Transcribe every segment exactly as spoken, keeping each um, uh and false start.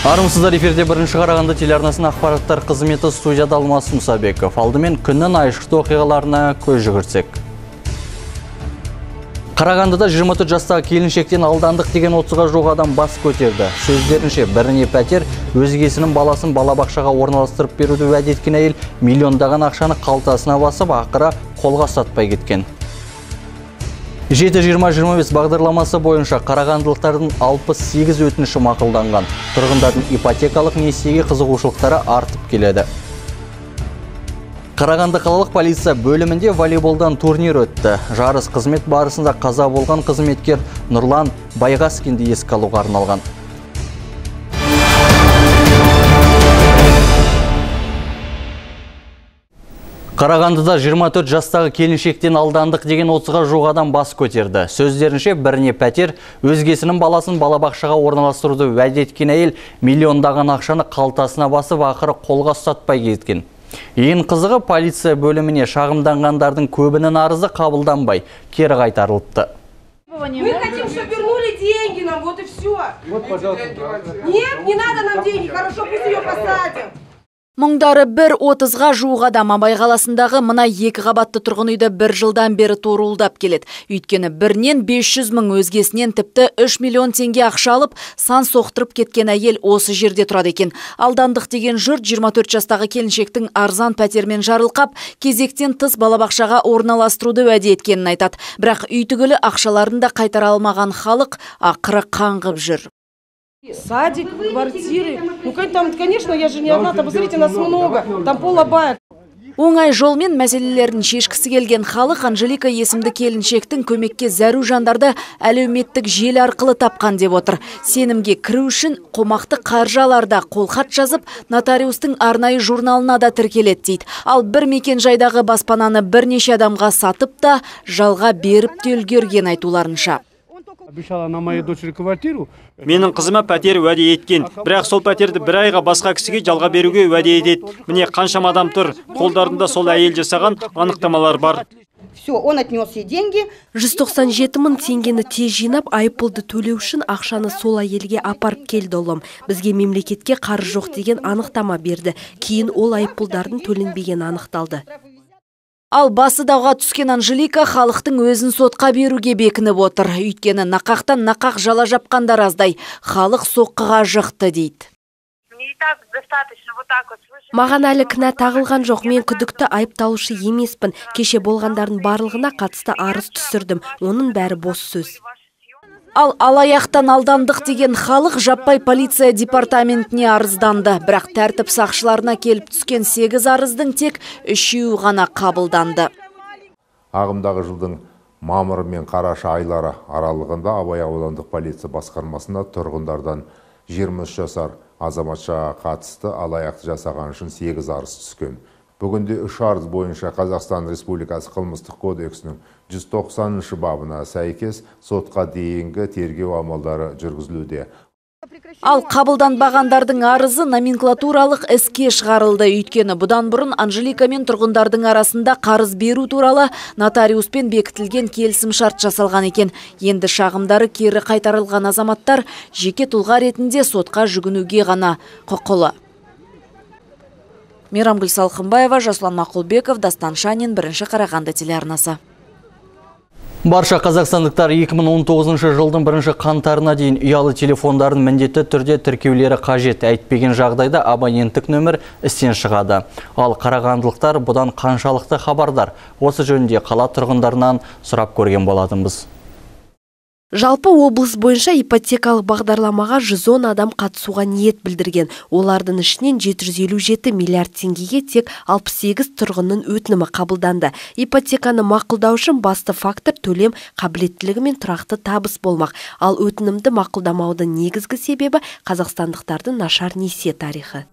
Армысыздар, эфирде бірінші Қарағанды телеарнасының ақпараттар қызметі, студияда Алмас Мұсабеков. Алдымен күннің айшықты оқиғаларына көз жүгіртсек. Қарағандыда жиырма төрт жастағы келіншектен алдандық деген отызға жуық адам бас көтерді. Сөздерінше, біріне пәтер, өзгесінің баласын балабақшаға орналастырып беруді уәде еткен әйел миллиондаған ақшаны қалтасына басып, ақыры қолға ұстатпай кеткен. жеті жиырма жиырма бес бағдарламасы бойынша қарағандылықтардың алпыс сегіз өтініші мақұлданған. Тұрғындардың ипотекалық несиеге қызығушылықтары артып келеді. Қарағанды қалалық полиция бөлімінде волейболдан турнир өтті. Жарыс қызмет барысында қаза болған қызметкер Нұрлан Байғаскинді еске алуға арналған. Қарағандыда жиырма төрт жастағы келіншектен алдандық деген отызға жуық адам бас көтерді. Сөздерінше, біріне пәтер, өзгесінің баласын балабақшаға орналастыруды уәде еткен әйел миллиондаған ақшаны қалтасына басып, ақыры қолға ұстатпай кеткен. Ең қызығы, полиция бөліміне шағымданғандардың көбінің арызы қабылданбай, кері қайтарылыпты. Мы хотим, чтобы вернули деньги нам, вот и все. Нет, не надо нам денег, хорошо, пусть ее посадят. Мұңдары бір отызға жуық адам Абай қаласындағы мына екі қабатты тұрғын үйді бір жылдан бері торуылдап келеді. Өйткені бірінен бес жүз мың, өзгесінен тіпті үш миллион теңге ақша алып, сан соқтырып кеткен әйел осы жерде тұрады екен. Алдандық деген жұрт жиырма төрт жастағы келіншектің арзан пәтермен жарылқап, кезектен тыс балабақшаға орналастыруды уәде еткенін айтады. Бірақ үй түгілі ақшаларын да қайтара алмаған халық ақыры қаңғып жүр. Садик, квартиры. Ну, там, конечно, я же не одна, там, посмотрите, нас много, там пол Абая. Оңай жолмен мәселелерін шешкісі келген халық Анжелика есімді келіншектің көмекке зәру жандарды әлеуметтік желі арқылы тапқан деп отыр. Сенімге кіру үшін қомақты қаржаларда қолхат жазып, нотариустың арнайы журналына да тіркеледі дейді. Ал бір мекен жайдағы баспананы бірнеше адамға сатып та, жалға беріп те үлгерген айтуларынша. Менің қызыма пәтер уәде еткен, бірақ сол пәтерді бір айға басқа кісіге жалға беруге уәде етеді. Міне қаншама адам тұр, қолдарында сол әйел жасаған анықтамалар бар. жүз тоқсан жеті мың теңгені тез жинап, айыппұлды төлеу үшін ақшаны сол әйелге апарып келді ұлым. Бізге мемлекетке қарыз жоқ деген анықтама берді. Кейін ол айыппұлдардың төленбеген анықталды. Ал басы дауға түскен Анжелика халықтың өзін сотқа беруге бекініп отыр. Өйткені нақақтан нақақ жала жапқандар аздай. Халық соққыға жықты дейді. Маған әлі кінә тағылған жоқ, мен күдікті айыпталушы емеспін. Кеше болғандардың барлығына қатысты арыз түсірдім. Оның бәрі бос сөз. Ал алаяқтан алдандық деген халық жаппай полиция департаментіне арызданды. Бірақ тәртіп сақшыларына келіп түскен сегіз арыздың тек үшеуі ғана қабылданды. Ағымдағы жылдың мамыр мен қараша айлары аралығында Абай аудандық полиция басқармасына тұрғындардан жиырма үш жасар азаматшаға қатысты алаяқты жасаған үшін сегіз арыз түскен. Бүгінде үш арыз бойынша Қазақстан Республикасы қылмыстық кодексінің жүз тоқсаныншы бабына сәйкес сотқа дейінгі тергеу амалдары жүргізілуде. Ал қабылданбағандардың арызы номенклатуралық іске шығарылды. Өйткені бұдан бұрын Анжелика мен тұрғындардың арасында қарыз беру туралы нотариуспен бекітілген келісім шарт жасалған екен. Енді шағымдары кері қайтарылған азаматтар жеке тұлға ретінде сотқа жүгінуге ғана құқылы. Мейрамгүл Салқынбаева, Жасұлан Мақұлбеков, Дастан Шанин, бірінші Қарағанды телеарнасы. Барша қазақстандықтар екі мың он тоғызыншы жылдың бірінші қаңтарына дейін ұялы телефондарын міндетті түрде тіркеулері қажет. Әйтпеген жағдайда абоненттік нөмір істен шығады. Ал қарағандылықтар бұдан қаншалықты хабардар? Осы жөнінде қала тұрғындарынан сұрап көрген болатынбыз. Жалпы облыс бойынша ипотекалық бағдарламаға жүз он адам қатысуға ниет білдірген. Олардың ішінен жеті жүз елу жеті миллиард теңгеге тек алпыс сегіз тұрғынның өтінімі қабылданды. Ипотеканы мақұлдау үшін басты фактор төлем қабілеттілігі мен тұрақты табыс болмақ. Ал өтінімді мақұлдамаудың негізгі себебі қазақстандықтардың нашар несие тарихы.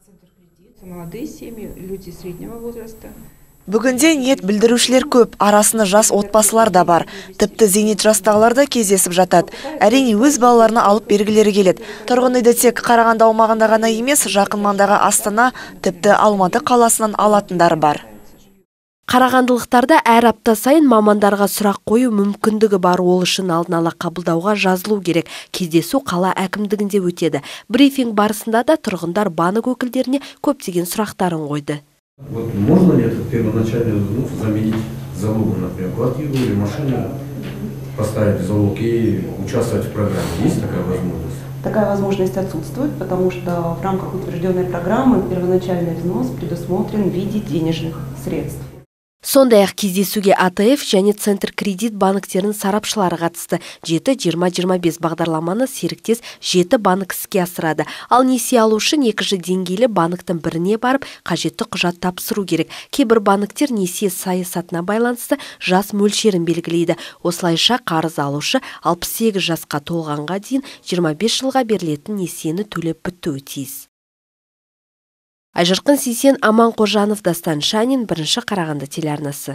Бүгінде ниет білдірушілер көп, арасында жас отбасылар да бар. Тіпті зейнет жастағылар да кездесіп жатады. Әрине өз балаларына алып бергілері келеді. Тұрғын үйді тек Қарағанды аумағында ғана емес, жақын маңдағы Астана, тіпті Алматы қаласынан алатындар бар. Қарағандылықтарда әр апта сайын мамандарға сұрақ қою мүмкіндігі бар, ол үшін алдын ала қабылдауға жазылу керек. Кездесу қала әкімдігінде өтеді. Брифинг барысында да тұрғындар банк өкілдеріне көптеген сұрақтарын қойды. Вот можно ли этот первоначальный взнос заменить залогом, например, квартиру или машину, поставить залог и участвовать в программе? Есть такая возможность? Такая возможность отсутствует, потому что в рамках утвержденной программы первоначальный взнос предусмотрен в виде денежных средств. Сондай-ақ кездесуге А Т Ф және Центр кредит банктерінің сарапшылары қатысты. жеті жиырма жиырма бес бағдарламаны серіктес жеті банк іске асырады. Ал несие алу үшін екінші деңгейлі банктің біріне барып, қажетті құжат тапсыру керек. Кейбір банктер несие саясатына байланысты жас мөлшерін белгілейді. Осылайша қарыз алушы алпыс сегіз жасқа толғанға дейін жиырма бес жылға берілетін несиені төлеп бітуі тиіс. Айжарқын Сейсен, Аман Қожанов, Дастан Шанин, бірінші Қарағанды телеарнасы.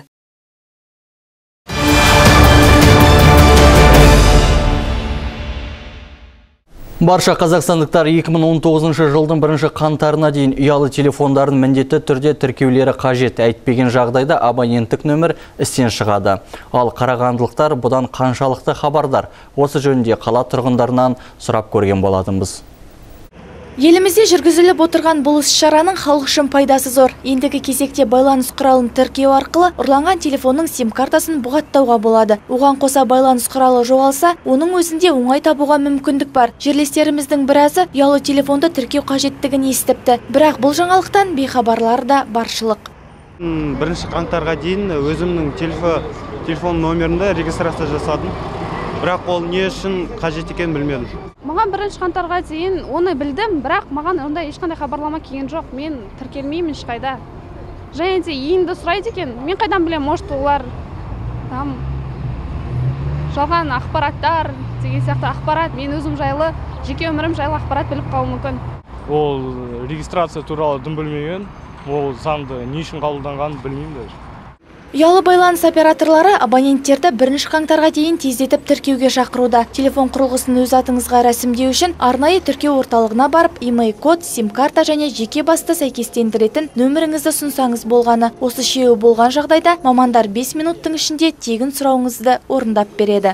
Барша қазақстандықтар екі мың он тоғызыншы жылдың бірінші қаңтарына дейін ұялы телефондарын міндетті түрде тіркеулері қажет. Әйтпеген жағдайда абоненттік нөмір істен шығады. Ал қарағандылықтар бұдан қаншалықты хабардар? Осы жөнінде қала тұрғындарынан сұрап көрген болатынбыз. Елімізде жүргізіліп отырған бұл іс-шараның халық үшін пайдасы зор. Ендігі кезекте байланыс құралын тіркеу арқылы ұрланған телефонның сим-картасын бұғаттауға болады. Оған қоса байланыс құралы жоғалса, оның өзінде оңай табуға мүмкіндік бар. Жерлестеріміздің біразы ұялы телефонды тіркеу қажеттігін естіпті. Бірақ бұл жаңалықтан бейхабарлар да баршылық. Бірінші қаңтарға дейін өзімнің телефон номерінде регистрация жасадым. Бірақ ол не үшін қажет екенін білмедім. Маған бірінші қаңтарға дейін оны білдім, бірақ маған ондай ешқандай хабарлама келген жоқ. Мен тіркелмеймін ешқайда. Және де үйімді сұрайды екен. Мен қайдан білем, может олар там жалған ақпараттар деген сияқты ақпарат, мен өзім жайлы, жеке өмірім жайлы ақпарат біліп қалуы мүмкін. Ол регистрация туралы дым білмеген, ол заңды не үшін қабылданғанын білмеймін даже. Ұялы байланыс операторлары абоненттерді бірінші қаңтарға дейін тездетіп тіркеуге шақыруда. Телефон құрылғысын өз атыңызға рәсімдеу үшін арнайы тіркеу орталығына барып, имей код, сим-карта және жеке басты сәйкестендіретін нөміріңізді сұнсаңыз болғаны. Осы шеуі болған жағдайда мамандар бес минуттың ішінде тегін сұрауыңызды орындап береді.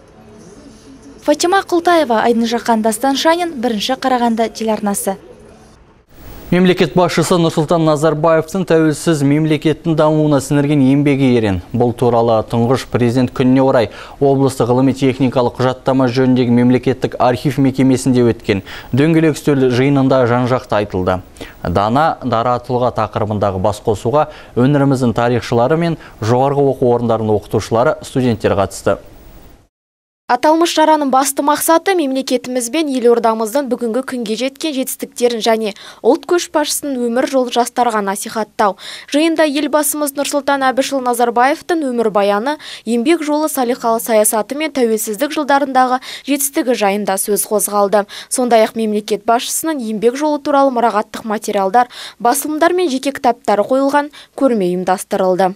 Фатима Құлтаева, Айдын Жақан, Дастан Шанин, бірінші Қарағанды телеарнасы. Мемлекет басшысы Нұрсұлтан Назарбаевтың тәуелсіз мемлекеттің дамуына сіңірген еңбегі ерен. Бұл туралы тұңғыш президент күніне орай облыстық ғылыми техникалық құжаттама жөніндегі мемлекеттік архив мекемесінде өткен дөңгелек үстел жиынында жан-жақты айтылды. Дана дара тұлға тақырыбындағы басқосуға өңіріміздің тарихшылары мен жоғарғы оқу орындарының оқытушылары, студенттер қатысты. Аталмыш шараның басты мақсаты мемлекетіміз бен елордамыздың бүгінгі күнге жеткен жетістіктерін және ұлт көшбасшысының өмір жолын жастарға насихаттау. Жиында елбасымыз Нұрсұлтан Әбішұлы Назарбаевтың өмірбаяны, еңбек жолы, салиқалы саясаты мен тәуелсіздік жылдарындағы жетістігі жайында сөз қозғалды. Сондай-ақ мемлекет басшысының еңбек жолы туралы мұрағаттық материалдар, басылымдар мен жеке кітаптары қойылған көрме ұйымдастырылды.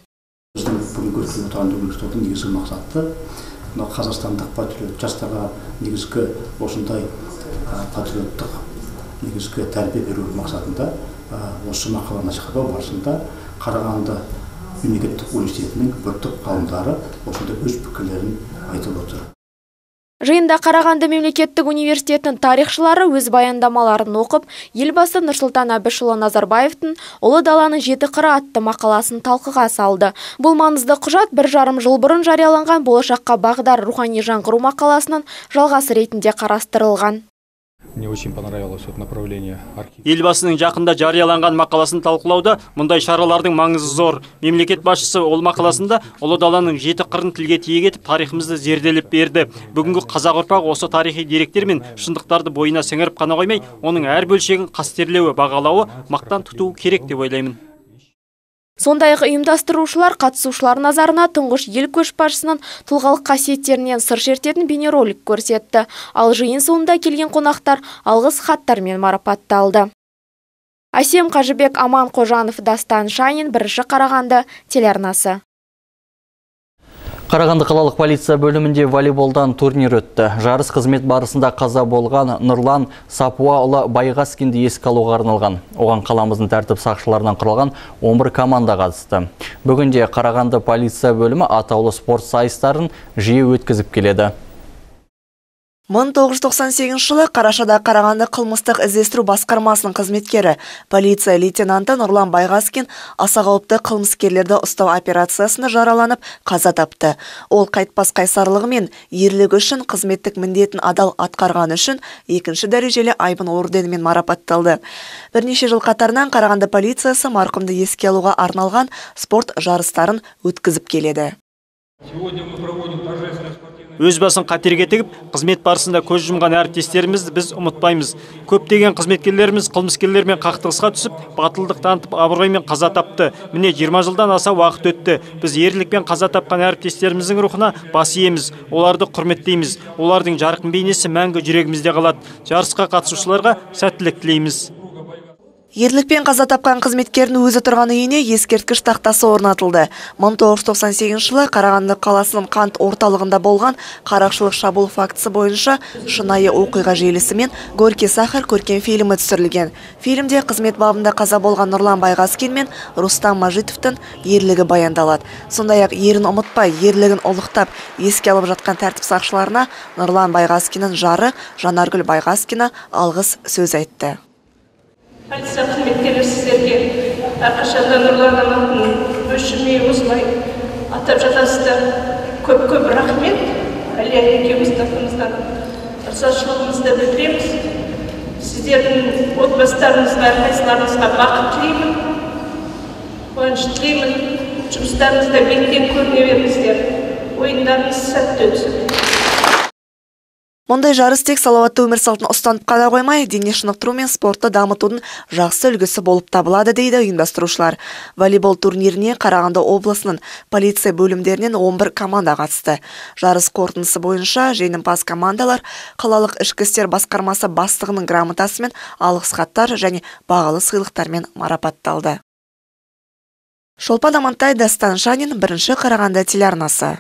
Қазақстандық патриот жастарға негізгі осындай патриоттық негізгі тәрбие беру мақсатында осы мақала насихаттау барысында Қарағанды мемлекеттік университетінің біртүп ғалымдары осындай өз пікірлерін айтып отыр. Жиында Қарағанды мемлекеттік университетінің тарихшылары өз баяндамаларын оқып, елбасы Нұрсұлтан Әбішұлы Назарбаевтың «Ұлы даланың жеті қыры» атты мақаласын талқыға салды. Бұл маңызды құжат бір жарым жыл бұрын жарияланған болашаққа бағдар рухани жаңғыру мақаласының жалғасы ретінде қарастырылған. Мне очень понравилось это направление архив. Елбасының жақында жарияланған мақаласын талқылауда мұндай шаралардың маңызы зор. Мемлекет басшысы ол мақаласында ұлы даланың жеті қырын тілге тиек етіп тарихымызды зерделеп берді. Бүгінгі қазақ ұрпағы осы тарихи деректер мен шындықтарды бойына сіңіріп қана қоймай, оның әр бөлшегін қастерлеуі, бағалауы, мақтан тұтуы керек деп ойлаймын. Сондай-ақ ұйымдастырушылар қатысушылар назарына тұңғыш ел көшбасшысының тұлғалық қасиеттерінен сыр шертетін бейнеролик көрсетті. Ал жиын соңында келген қонақтар алғыс хаттармен марапатталды. Асем Қажыбек, Аман Қожанов, Дастан Шанин, бірінші Қарағанды телеарнасы. Қарағанды қалалық полиция бөлімінде волейболдан турнир өтті. Жарыс қызмет барысында қаза болған Нұрлан Сапуаұлы Байғаскинді еске алуға арналған. Оған қаламыздың тәртіп сақшыларынан құралған он бір команда қатысты. Бүгінде Қарағанды полиция бөлімі атаулы спорт сайыстарын жиі өткізіп келеді. мың тоғыз жүз тоқсан сегізінші жылы Қарашада Қарағанды қылмыстық іздестіру басқармасының қызметкері полиция лейтенанты Нұрлан Байғаскин аса қауіпті қылмыскерлерді ұстау операциясында жараланып қаза тапты. Ол қайтпас қайсарлығы мен ерлігі үшін қызметтік міндетін адал атқарғаны үшін екінші дәрежелі айбын орденімен марапатталды. Бірнеше жыл қатарынан Қарағанды полициясы марқұмды еске алуға арналған спорт жарыстарын өткізіп келеді. Өз басын қатерге тігіп, қызмет барысында көз жұмған әріптестерімізді біз ұмытпаймыз. Көптеген қызметкерлеріміз қылмыскерлермен қақтығысқа түсіп, батылдық танытып, абыроймен қаза тапты. Міне жиырма жылдан аса уақыт өтті. Біз ерлікпен қаза тапқан әріптестеріміздің рухына бас иеміз. Оларды құрметтейміз. Олардың жарқын бейнесі мәңгі жүрегімізде қалады. Жарысқа қатысушыларға сәттілік тілейміз. Ерлікпен қаза тапқан қызметкердің өзі тұрған үйіне ескерткіш тақтасы орнатылды. мың тоғыз жүз тоқсан сегізінші жылы Қарағанды қаласының Қант орталығында болған қарақшылық шабуыл фактісі бойынша шынайы оқиға желісімен Горький сахар көркем фильмі түсірілген. Фильмде қызмет бабында қаза болған Нұрлан Байғаскин мен Рустам Мажитовтың ерлігі баяндалады. Сондай-ақ ерін ұмытпай, ерлігін ұлықтап, еске алып жатқан тәртіп сақшыларына Нұрлан Байғаскиннің жары Жанаргүл Байғаскина алғыс сөз айтты. Полиция қызметкерлері сіздерге әрқашанда Нұрлан ағамның өшірмей осылай атап жатасыздар. Көп-көп рахмет. Әлия екеуміздің атымыздан ризашылығымызды білдіреміз. Сіздердің отбасыларыңызға, әрқайсыларыңызға бақыт тілеймін, қуаныш тілеймін. Жұмыстарыңызда беттен көріне беріңіздер. Ойындарыңыз сәтті өтсін. Мұндай жарыс тек салауатты өмір салтын ұстанып қана қоймай, дене шынықтыру мен спортты дамытудың жақсы үлгісі болып табылады дейді ұйымдастырушылар. Волейбол турниріне Қарағанды облысының полиция бөлімдерінен он бір команда қатысты. Жарыс қорытындысы бойынша жеңімпаз командалар қалалық ішкі істер басқармасы бастығының грамотасымен, алғыс хаттар және бағалы сыйлықтармен марапатталды. Шолпан Амантай, Дастан Шанин, бірінші Қарағанды телеарнасы.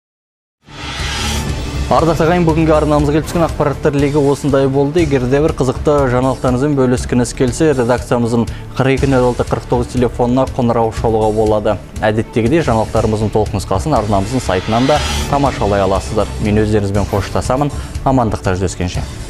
Ардақты ағайын, бүгінгі арнамызға келіп түскен ақпараттар легі осындай болды. Егер де бір қызықты жаңалықтарыңызбен бөліскіңіз келсе, редакциямыздың қырық екі нөл алты қырық тоғыз телефонына қоңырау шалуға болады. Әдеттегідей жаңалықтарымыздың толық нұсқасын арнамыздың сайтынан да тамашалай аласыздар. Мен өздеріңізбен қоштасамын. Амандықта жүздескенше.